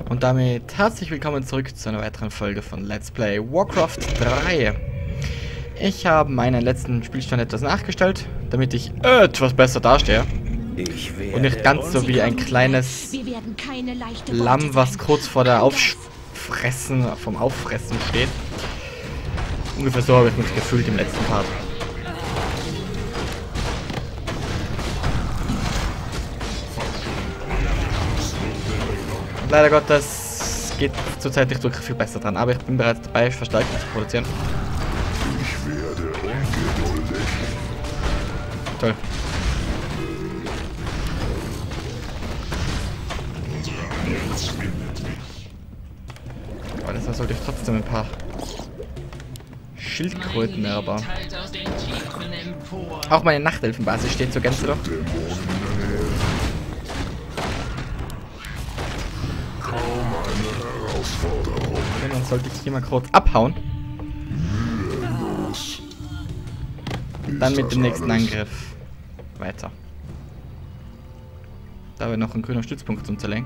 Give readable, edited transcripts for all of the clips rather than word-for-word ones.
Und damit herzlich willkommen zurück zu einer weiteren Folge von Let's Play Warcraft 3. Ich habe meinen letzten Spielstand etwas nachgestellt, damit ich etwas besser dastehe. Und nicht ganz so wie ein kleines Lamm, was kurz vor der vom Auffressen steht. Ungefähr so habe ich mich gefühlt im letzten Part. Leider Gottes geht zurzeit nicht wirklich viel besser dran, aber ich bin bereits dabei, Verstärkung zu produzieren. Ich werde ungeduldig. Toll. Aber deshalb sollte ich trotzdem ein paar Schildkröten erbauen. Auch meine Nachtelfenbasis steht zur Gänze doch. Okay, dann sollte ich hier mal kurz abhauen. Und dann mit dem nächsten Angriff weiter. Da wäre noch ein grüner Stützpunkt zum Zerlegen.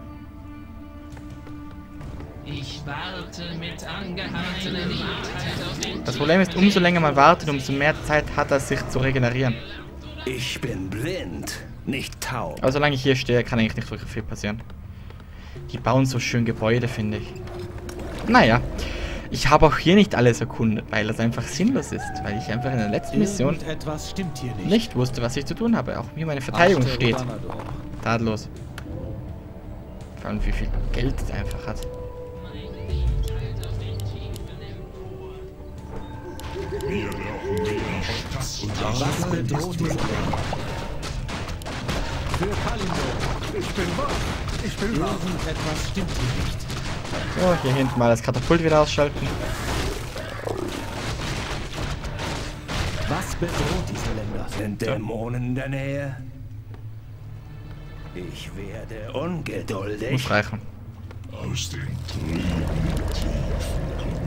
Ich warte mit angehaltenen Atem. Das Problem ist, umso länger man wartet, umso mehr Zeit hat er, sich zu regenerieren. Ich bin blind, nicht taub. Aber solange ich hier stehe, kann eigentlich nicht wirklich viel passieren. Die bauen so schön Gebäude, finde ich. Naja, ich habe auch hier nicht alles erkundet, weil das einfach sinnlos ist. Weil ich einfach in der letzten Mission nicht wusste, was ich zu tun habe. Auch mir meine Verteidigung steht tadellos. Vor allem, wie viel Geld es einfach hat. Wir brauchen mehr Stadt und Was bedroht diese Welt? Für Kalimdor. Ich bin wach. Ich bin wach. Irgendetwas stimmt hier nicht. So, hier hinten mal das Katapult wieder ausschalten. Was bedroht diese Länder? Sind Dämonen in der Nähe? Ich werde ungeduldig. Muss reichen. aus den trüben Tiefen.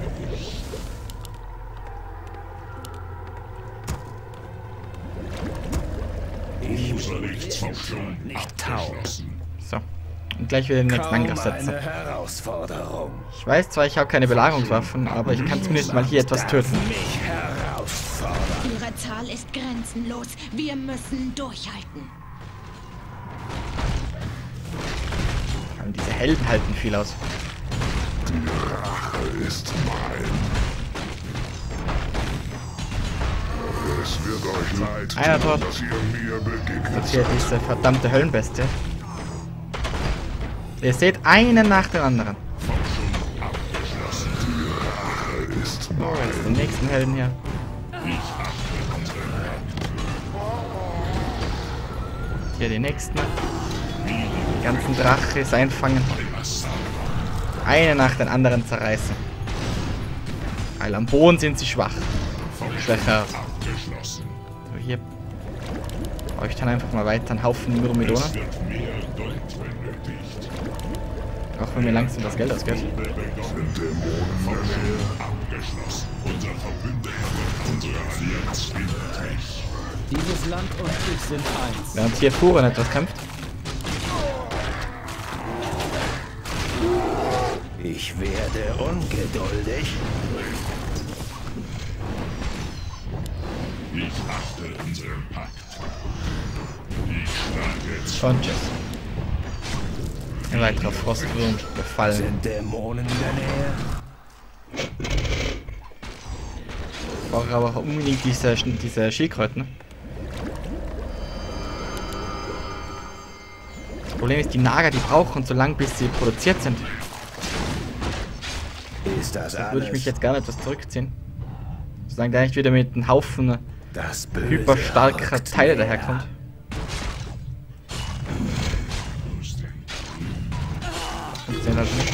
Nicht taub. So. Und gleich wieder den nächsten Angriff setzen. Eine Herausforderung. Ich weiß zwar, ich habe keine Belagerungswaffen, aber ich kann zumindest mal hier etwas töten. Mich herausfordern. Ihre Zahl ist grenzenlos. Wir müssen durchhalten. Und diese Helden halten viel aus. Die Rache ist mein. Es wird euch leid Einer tun, tot. dass ihr mir begegnet Jetzt hier seid. diese verdammte Höllenbestie. Ihr seht einen nach dem anderen. Die Rache ist So, mein. jetzt den nächsten Helden hier. Hier die nächsten. Die ganzen Drachis einfangen. Eine nach den anderen zerreißen. Weil am Boden sind sie schwach. Schwächer. So, hier baue ich dann einfach mal weiter einen Haufen Myrmidone. Auch wenn mir langsam das Geld ausgeht. Sind Dämonen in der Nähe? Dieses Land und ich sind eins. Während hier Furen etwas kämpft. Ich werde ungeduldig. Ich achte unseren Pakt. Ich schlage jetzt Und tschüss. Ein weiterer Frostwurm befallen. Sind Dämonen in der Nähe? Ich brauche aber auch unbedingt diese Schildkröten. Das Problem ist, die Nager, die brauchen so lange, bis sie produziert sind. Ist das Da würde ich mich alles? jetzt gerne etwas zurückziehen. Solange der nicht wieder mit einem Haufen Das Böse hyperstarker rückt Teile näher. daherkommt. Funktioniert halt nicht.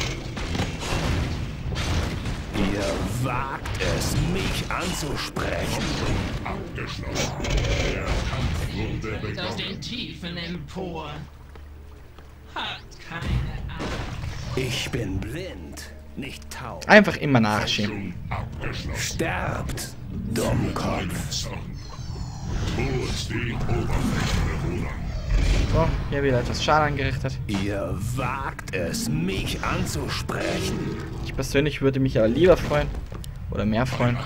Ihr wagt es, mich anzusprechen. Aus den Tiefen empor. Hat keine Angst. Ich bin blind, nicht taub. Einfach immer nachschieben. Sterbt, Dummkopf. Tod den Oberflächenbewohnern. So, hier wieder etwas Schaden angerichtet. Ihr wagt es, mich anzusprechen. Ich persönlich würde mich aber lieber freuen. Oder mehr freuen.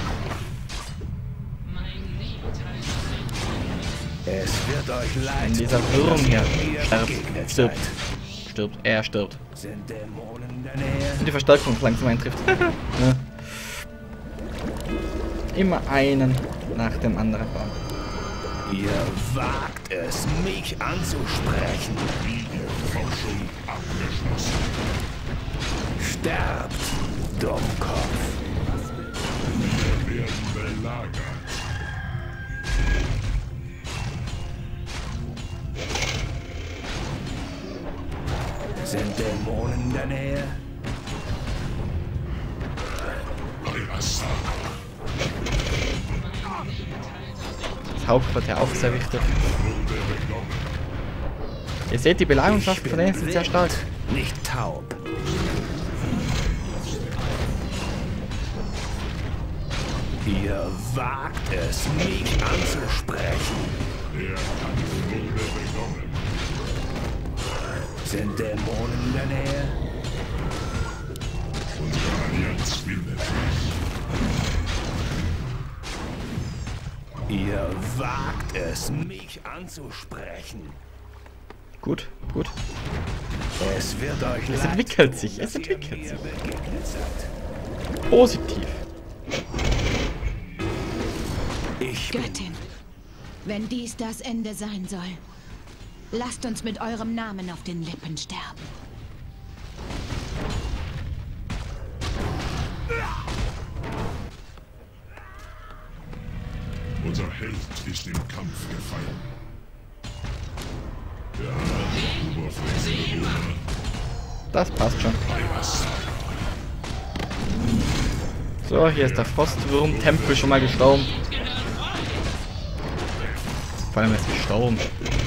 Es wird euch leid, Wenn dieser Wurm hier stirbt. seid. Stirbt. Er stirbt. Sind Dämonen in der Nähe? Und die Verstärkung langsam eintrifft. Ja. Immer einen nach dem anderen bauen. Ihr wagt es, mich anzusprechen. Forschung abgeschlossen. Sterbt, Dummkopf. Wir werden belagert. Sind Dämonen in der Nähe? Bei Assad. Das Hauptquartier auch sehr wichtig. Ihr seht, die Belagerungswaffen von denen sind sehr stark. Nicht taub. Ihr wagt es, mich anzusprechen. Der Kampf wurde begonnen. Sind Dämonen in der Nähe? Unsere Allianz bildet sich. Ihr wagt es, mich anzusprechen. Gut, gut. Es wird euch Es leid entwickelt tun, sich, es dass ihr entwickelt mir sich. begegnet seid. Positiv. Ich bin Göttin, wenn dies das Ende sein soll, lasst uns mit eurem Namen auf den Lippen sterben. Unser Held ist im Kampf gefallen. Der Oberflächenbewohner Das passt schon. bei Assad. So, hier ist der Frostwurm-Tempel schon mal gestorben. Vor allem ist gestorben.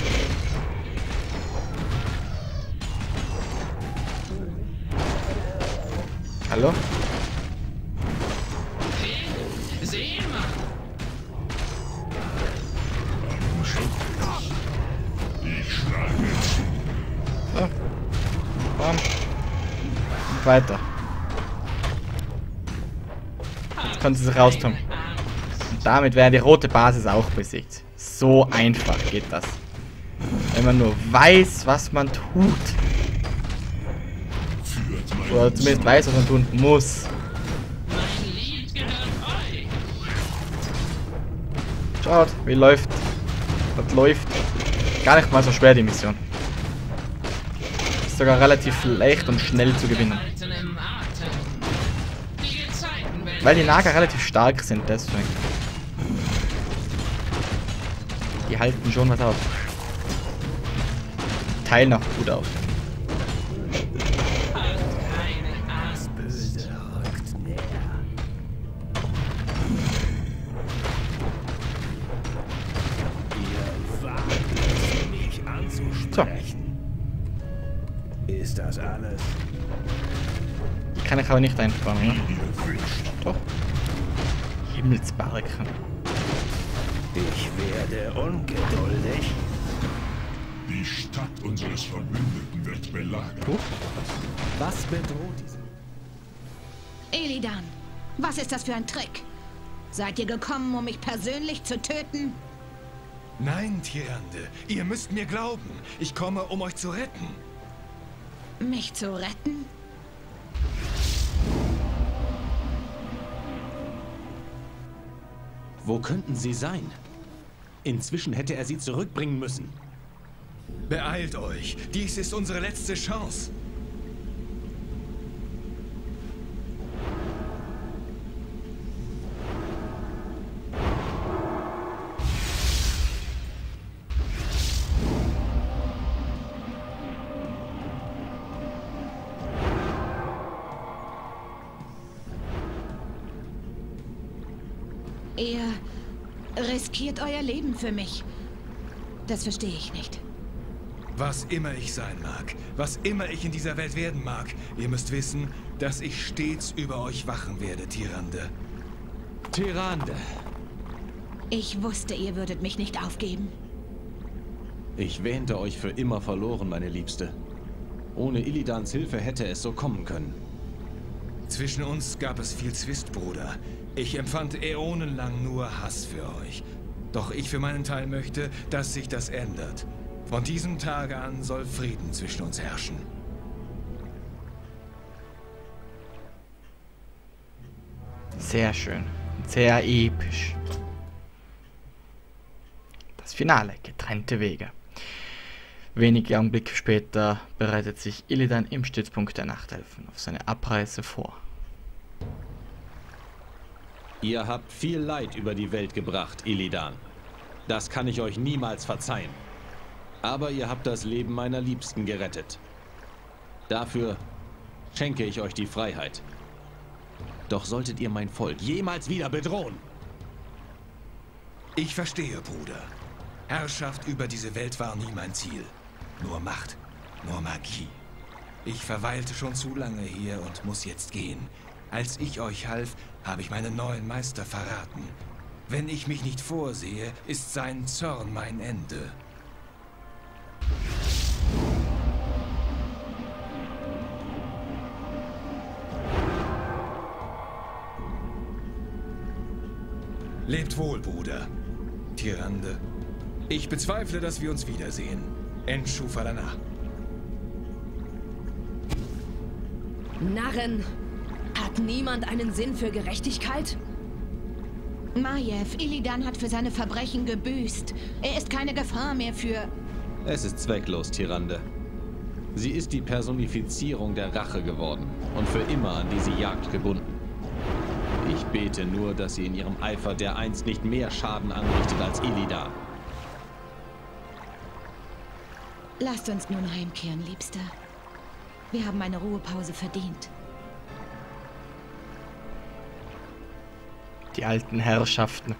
Hallo? Ich schlage zu. So. Bam. Und weiter. Jetzt können sie sich raustun. Und damit wäre die rote Basis auch besiegt. So einfach geht das. Wenn man nur weiß, was man tut. Führt mein Oder zumindest weiß, was man tun muss. Mein Lied gehört euch. Schaut, wie läuft. Das läuft. Gar nicht mal so schwer, die Mission. Ist sogar relativ leicht und schnell zu gewinnen. Halten im Atem. Die Gezeiten werden Weil die Naga relativ stark sind, deswegen. Die halten schon was aus. Teilen auch gut aus. keine Angst. böse, rückt näher. Ihr wagt es, mich anzusprechen. Ist das alles? Die kann ich aber nicht einfangen, ne? ihr wünscht. Doch. Himmelsbarken. Ich werde ungeduldig. Die Stadt unseres Verbündeten wird belagert. Was bedroht diese? Illidan, was ist das für ein Trick? Seid ihr gekommen, um mich persönlich zu töten? Nein, Tyrande, ihr müsst mir glauben. Ich komme, um euch zu retten. Mich zu retten? Wo könnten sie sein? Inzwischen hätte er sie zurückbringen müssen. Beeilt euch, dies ist unsere letzte Chance. Ihr riskiert euer Leben für mich. Das verstehe ich nicht. Was immer ich sein mag, was immer ich in dieser Welt werden mag, ihr müsst wissen, dass ich stets über euch wachen werde, Tyrande. Tyrande. Ich wusste, ihr würdet mich nicht aufgeben. Ich wähnte euch für immer verloren, meine Liebste. Ohne Illidans Hilfe hätte es so kommen können. Zwischen uns gab es viel Zwist, Bruder. Ich empfand äonenlang nur Hass für euch. Doch ich für meinen Teil möchte, dass sich das ändert. Von diesem Tage an soll Frieden zwischen uns herrschen. Sehr schön. Sehr episch. Das Finale. Getrennte Wege. Wenige Augenblicke später bereitet sich Illidan im Stützpunkt der Nachtelfen auf seine Abreise vor. Ihr habt viel Leid über die Welt gebracht, Illidan. Das kann ich euch niemals verzeihen. Aber ihr habt das Leben meiner Liebsten gerettet. Dafür schenke ich euch die Freiheit. Doch solltet ihr mein Volk jemals wieder bedrohen. Ich verstehe, Bruder. Herrschaft über diese Welt war nie mein Ziel. Nur Macht, nur Magie. Ich verweilte schon zu lange hier und muss jetzt gehen. Als ich euch half, habe ich meinen neuen Meister verraten. Wenn ich mich nicht vorsehe, ist sein Zorn mein Ende. Lebt wohl, Bruder. Tyrande. Ich bezweifle, dass wir uns wiedersehen. Enshu Falana. Narren! Hat niemand einen Sinn für Gerechtigkeit? Maiev, Illidan hat für seine Verbrechen gebüßt. Er ist keine Gefahr mehr für... Es ist zwecklos, Tyrande. Sie ist die Personifizierung der Rache geworden und für immer an diese Jagd gebunden. Ich bete nur, dass sie in ihrem Eifer dereinst nicht mehr Schaden anrichtet als Illidan. Lasst uns nun heimkehren, Liebster. Wir haben eine Ruhepause verdient. Die alten Herrschaften.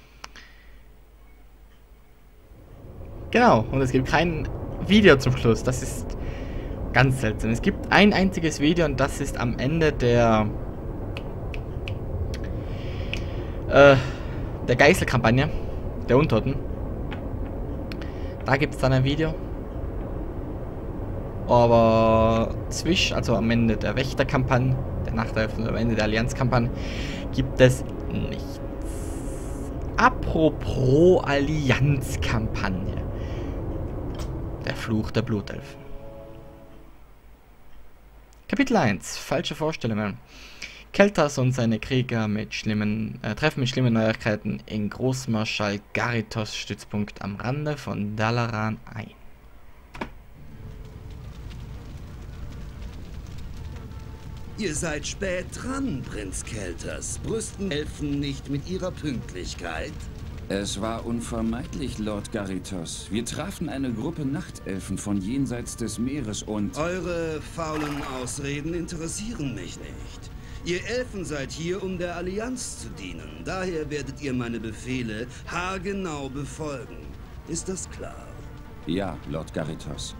Genau, und es gibt kein Video zum Schluss. Das ist ganz seltsam. Es gibt ein einziges Video und das ist am Ende der Geiselkampagne der Untoten. Da gibt es dann ein Video. Aber also am Ende der Wächterkampagne, der Nachtelfen, am Ende der Allianzkampagne, gibt es nichts. Apropos Allianzkampagne. Der Fluch der Blutelfen. Kapitel 1. Falsche Vorstellungen. Keltas und seine Krieger treffen mit schlimmen Neuigkeiten in Großmarschall Garithos Stützpunkt am Rande von Dalaran ein. Ihr seid spät dran, Prinz Keltas. Brüsten Elfen nicht mit ihrer Pünktlichkeit? Es war unvermeidlich, Lord Garithos. Wir trafen eine Gruppe Nachtelfen von jenseits des Meeres und... Eure faulen Ausreden interessieren mich nicht. Ihr Elfen seid hier, um der Allianz zu dienen. Daher werdet ihr meine Befehle haargenau befolgen. Ist das klar? Ja, Lord Garithos.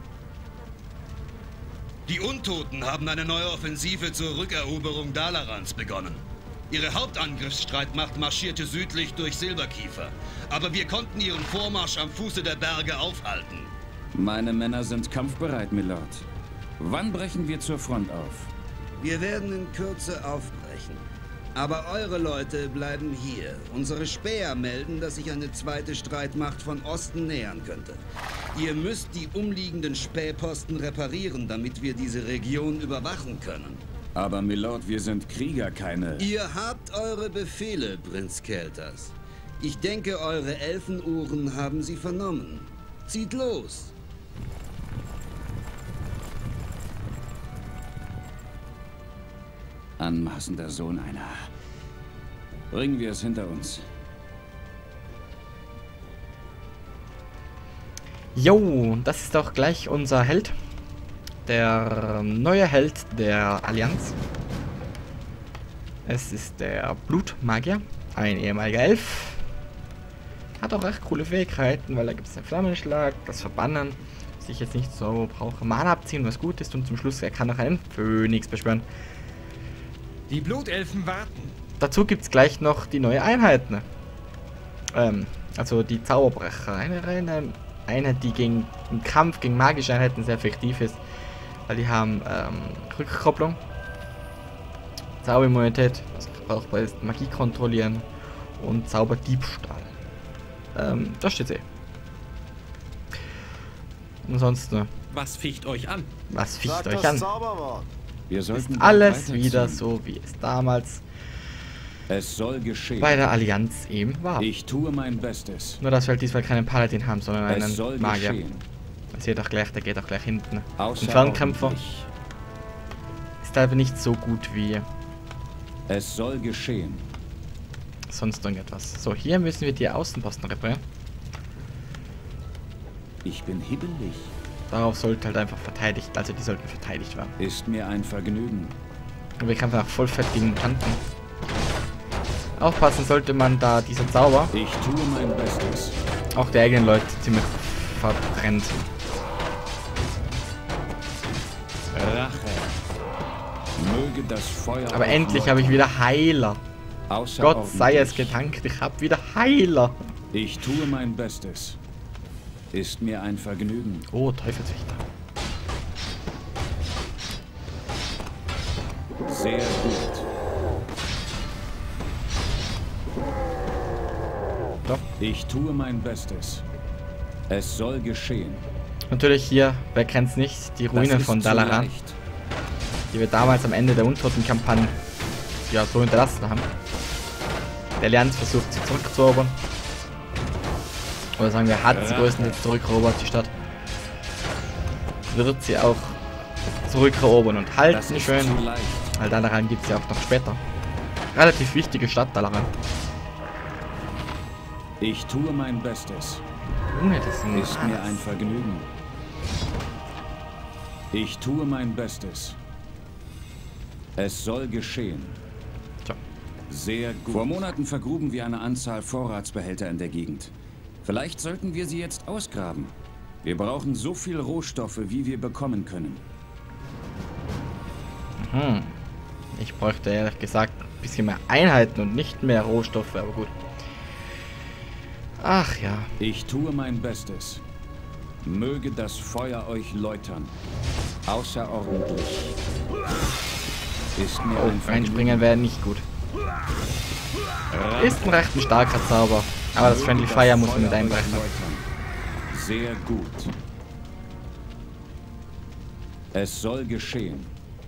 Die Untoten haben eine neue Offensive zur Rückeroberung Dalarans begonnen. Ihre Hauptangriffsstreitmacht marschierte südlich durch Silberkiefer. Aber wir konnten ihren Vormarsch am Fuße der Berge aufhalten. Meine Männer sind kampfbereit, Milord. Wann brechen wir zur Front auf? Wir werden in Kürze aufbrechen. Aber eure Leute bleiben hier. Unsere Späher melden, dass sich eine zweite Streitmacht von Osten nähern könnte. Ihr müsst die umliegenden Spähposten reparieren, damit wir diese Region überwachen können. Aber Milord, wir sind Krieger, keine... Ihr habt eure Befehle, Prinz Keltas. Ich denke, eure Elfenohren haben sie vernommen. Zieht los! Anmaßender Sohn einer. Bringen wir es hinter uns. Jo, das ist auch gleich unser Held. Der neue Held der Allianz. Es ist der Blutmagier, ein ehemaliger Elf. Hat auch recht coole Fähigkeiten, weil da gibt es den Flammenschlag, das Verbannen, was ich jetzt nicht so brauche. Mana abziehen, was gut ist, und zum Schluss er kann noch einen Phönix beschwören. Die Blutelfen warten. Dazu gibt es gleich noch die neue Einheit. Ne? Also die Zauberbrecher. Eine reine Einheit, die gegen im Kampf gegen magische Einheiten sehr effektiv ist. Weil die haben Rückkopplung, Zauberimmunität, das brauchbar ist, Magie kontrollieren und Zauberdiebstahl. Das steht eh. Ansonsten. Was ficht euch an? Was ficht euch an? Wir sollten Ist alles wieder so, wie es damals Es soll geschehen. bei der Allianz eben war. Ich tue mein Bestes. Nur, dass wir halt diesmal keinen Paladin haben, sondern Es soll einen Magier. geschehen. Das seht auch gleich, der geht auch gleich hinten. Ein Fernkämpfer Außerordentlich. ist aber nicht so gut wie Es soll geschehen. sonst irgendetwas. So, hier müssen wir die Außenposten reparieren. Ich bin hibbelig. Darauf sollte halt einfach verteidigt, also die sollten verteidigt werden. Ist mir ein Vergnügen. Und wir kämpfen nach vollfettigen Mutanten. Aufpassen sollte man, da dieser Zauber Ich tue mein Bestes. auch die eigenen Leute ziemlich verbrennt. Rache. Möge das Feuer. Aber auf endlich Leute. habe ich wieder Heiler. Gott sei es Außerordentlich. gedankt, ich habe wieder Heiler. Ich tue mein Bestes. Ist mir ein Vergnügen. Oh, Teufelswächter. Sehr gut. So. Ich tue mein Bestes. Es soll geschehen. Natürlich hier, wer kennt's nicht, die Das Ruinen ist von zu Dalaran, leicht. die wir damals am Ende der Untoten-Kampagne ja so hinterlassen haben. Die Allianz versucht sie zurückzuerobern. Oder sagen wir, hat sie größtenteils zurückerobert, die Stadt. Wird sie auch zurückerobern und Das halten ist schön. zu leicht. Weil Dalaran gibt es ja auch noch später. Relativ wichtige Stadt, Dalaran. Ich tue mein Bestes. Junge, das sind Ist mir ein Vergnügen. Ich tue mein Bestes. Es soll geschehen. So. Sehr gut. Vor Monaten vergruben wir eine Anzahl Vorratsbehälter in der Gegend. Vielleicht sollten wir sie jetzt ausgraben. Wir brauchen so viel Rohstoffe, wie wir bekommen können. Ich bräuchte ehrlich gesagt ein bisschen mehr Einheiten und nicht mehr Rohstoffe, aber gut. Ach ja. Ich tue mein Bestes. Möge das Feuer euch läutern. Außerordentlich. Ist mir Oh, ein reinspringen wäre nicht gut. Ist ein recht starker Zauber. Aber das Friendly Fire muss man mit einbrechen. Sehr gut. Es soll geschehen.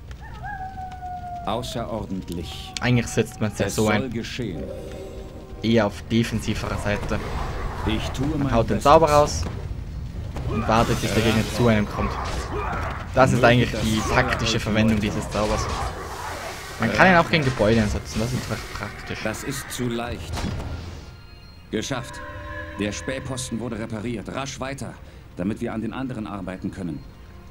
Außerordentlich. Eigentlich setzt man es ja Es so soll ein. geschehen. Eher auf defensiverer Seite. Ich tue mein Man haut den Bestes. Zauber raus und wartet, bis der Gegner zu einem kommt. Das ist eigentlich die taktische Verwendung dieses Zaubers. Man kann ihn auch gegen Gebäude einsetzen, das ist recht praktisch. Das ist zu leicht. Geschafft. Der Spähposten wurde repariert. Rasch weiter, damit wir an den anderen arbeiten können.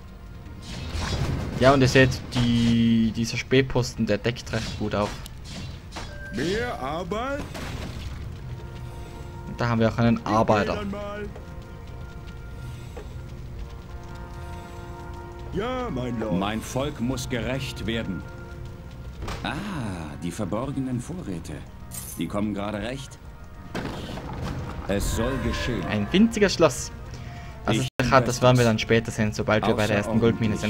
Ja, und ihr seht, dieser Spähposten, der deckt recht gut auf. Mehr Arbeit? Und da haben wir auch einen Arbeiter. Dann mal. Ja, mein Lord. Mein Volk muss gerecht werden. Ah, die verborgenen Vorräte. Die kommen gerade recht. Es soll geschehen. Ein winziges Schloss. Also Ich hat, das werden wir dann später sehen, sobald wir bei der ersten Goldmine sind.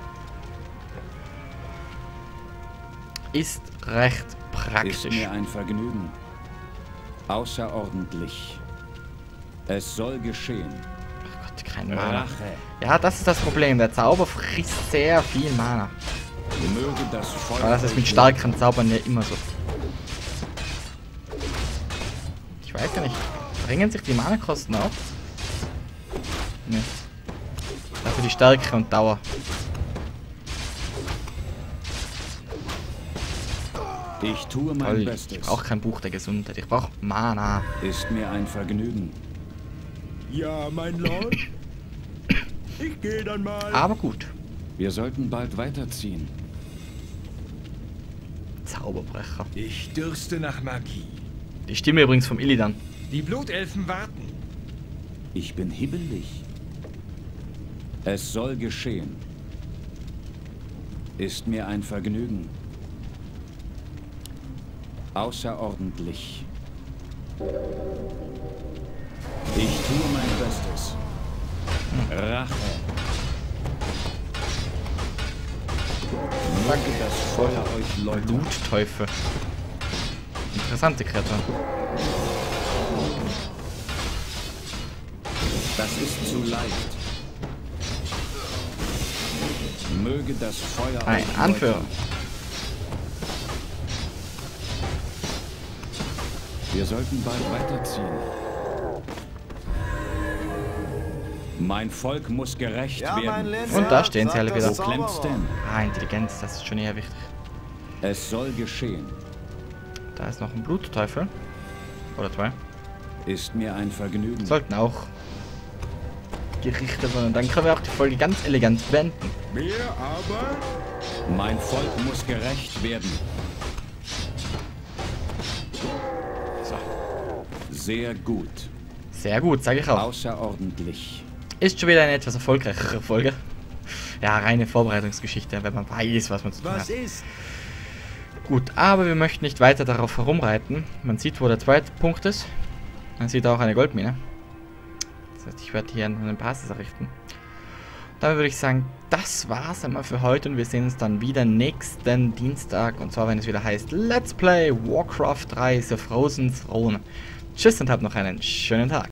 Ist recht Ist praktisch. mir ein Vergnügen. Außerordentlich. Es soll geschehen. Ach Gott, kein Mana. Rache. Ja, das ist das Problem. Der Zauber frisst sehr viel Mana. Möge das Feuer. Aber das ist mit euch starken Zaubern ja immer so. Ich weiß ja nicht. Bringen sich die Mana-Kosten auf? Ne. Dafür die Stärke und Dauer. Ich tue mein Toll. Ich Bestes. brauche kein Buch der Gesundheit. Ich brauche Mana. Ist mir ein Vergnügen. Ja, mein Lord. Ich gehe dann mal. Aber gut. Wir sollten bald weiterziehen. Zauberbrecher. Ich dürste nach Magie. Die Stimme übrigens vom Illidan. Die Blutelfen warten. Ich bin hibbelig. Es soll geschehen. Ist mir ein Vergnügen. Außerordentlich. Ich tue mein Bestes. Rache. Möge das Feuer euch läutern. Blutteufel. Interessante Kreatur. Das ist zu leicht. Möge das Feuer Ein euch Anführer. läutern. Wir sollten bald weiterziehen. Mein Volk muss gerecht werden. Und da stehen sie alle wieder. Wo klemmt's denn? Ah, Intelligenz, das ist schon eher wichtig. Es soll geschehen. Da ist noch ein Blutteufel. Oder zwei. Ist mir ein Vergnügen. Sollten auch gerichtet werden. Und dann können wir auch die Folge ganz elegant beenden. Mehr Arbeit? Mein Volk muss gerecht werden. So. Sehr gut. Sehr gut, sage ich auch. Außerordentlich. Ist schon wieder eine etwas erfolgreichere Folge. Ja, reine Vorbereitungsgeschichte, wenn man weiß, was man zu tun hat. ist? Gut, aber wir möchten nicht weiter darauf herumreiten. Man sieht, wo der zweite Punkt ist. Man sieht auch eine Goldmine. Das heißt, ich werde hier einen Basis errichten. Damit würde ich sagen, das war's einmal für heute und wir sehen uns dann wieder nächsten Dienstag. Und zwar, wenn es wieder heißt Let's Play Warcraft 3 The Frozen Throne. Tschüss und habt noch einen schönen Tag.